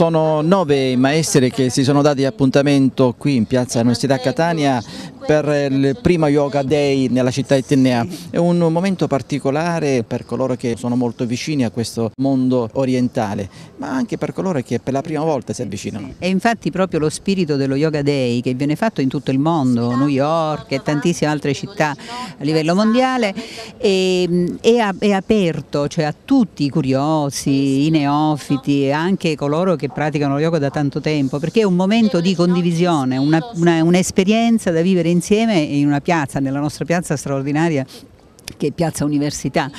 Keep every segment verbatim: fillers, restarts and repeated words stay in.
Sono nove maestri che si sono dati appuntamento qui in piazza Università Catania per il primo Yoga Day nella città etnea. È un momento particolare per coloro che sono molto vicini a questo mondo orientale, ma anche per coloro che per la prima volta si avvicinano. E infatti proprio lo spirito dello Yoga Day, che viene fatto in tutto il mondo, New York e tantissime altre città a livello mondiale, è, è, è aperto, cioè a tutti i curiosi, i neofiti, anche coloro che praticano lo yoga da tanto tempo, perché è un momento di condivisione, un'esperienza un da vivere insieme in una piazza, nella nostra piazza straordinaria che è Piazza Università,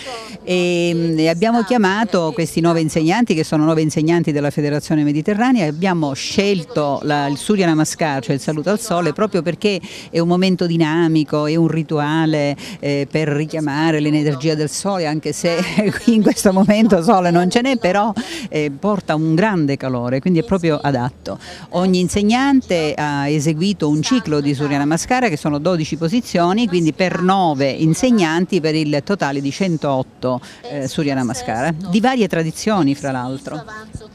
e, e abbiamo chiamato questi nove insegnanti, che sono nove insegnanti della Federazione Mediterranea, e abbiamo scelto la, il Surya Namaskar, cioè il saluto al sole, proprio perché è un momento dinamico, è un rituale eh, per richiamare l'energia del sole, anche se in questo momento sole non ce n'è, però eh, porta un grande calore, quindi è proprio adatto. Ogni insegnante ha eseguito un ciclo di Surya Namaskar, che sono dodici posizioni, quindi per nove insegnanti, per il totale di centootto eh, Surya Namaskar, di varie tradizioni fra l'altro.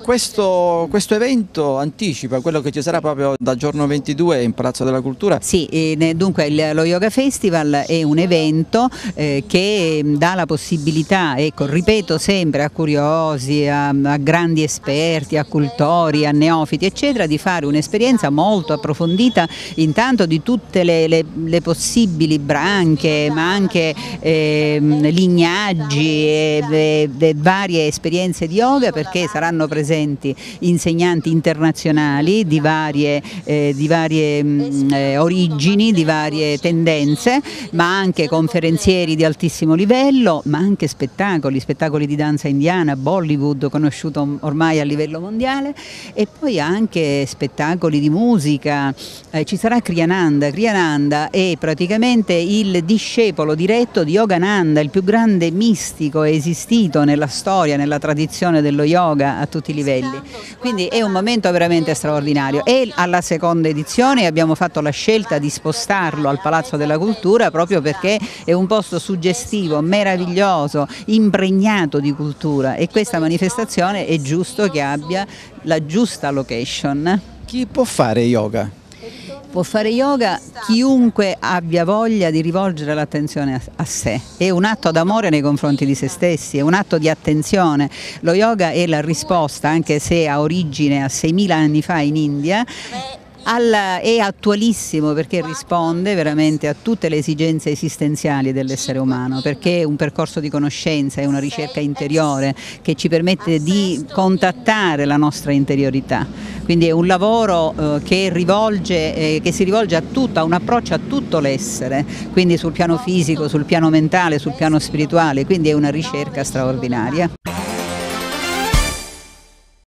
Questo, questo evento anticipa quello che ci sarà proprio dal giorno ventidue in Palazzo della Cultura? Sì, eh, dunque il, lo Yoga Festival è un evento eh, che dà la possibilità, ecco, ripeto sempre, a curiosi, a, a grandi esperti, a cultori, a neofiti eccetera, di fare un'esperienza molto approfondita, intanto di tutte le, le, le possibili branche, ma anche eh, lignaggi e, e, e varie esperienze di yoga, perché saranno presenti insegnanti internazionali di varie, eh, di varie mh, eh, origini, di varie tendenze, ma anche conferenzieri di altissimo livello, ma anche spettacoli, spettacoli di danza indiana, Bollywood, conosciuto ormai a livello mondiale, e poi anche spettacoli di musica. Eh, ci sarà Kriyananda. Kriyananda è praticamente il discepolo diretto di Yogananda, il più grande mistico esistito nella storia, nella tradizione dello yoga a tutti i livelli. Quindi è un momento veramente straordinario, e alla seconda edizione abbiamo fatto la scelta di spostarlo al Palazzo della Cultura, proprio perché è un posto suggestivo, meraviglioso, impregnato di cultura, e questa manifestazione è giusto che abbia la giusta location. Chi può fare yoga? Può fare yoga chiunque abbia voglia di rivolgere l'attenzione a, a sé, è un atto d'amore nei confronti di se stessi, è un atto di attenzione. Lo yoga è la risposta, anche se ha origine a seimila anni fa in India, Alla, è attualissimo, perché risponde veramente a tutte le esigenze esistenziali dell'essere umano, perché è un percorso di conoscenza, è una ricerca interiore che ci permette di contattare la nostra interiorità. Quindi è un lavoro eh, che, rivolge, eh, che si rivolge a tutto, ha un approccio a tutto l'essere, quindi sul piano fisico, sul piano mentale, sul piano spirituale, quindi è una ricerca straordinaria.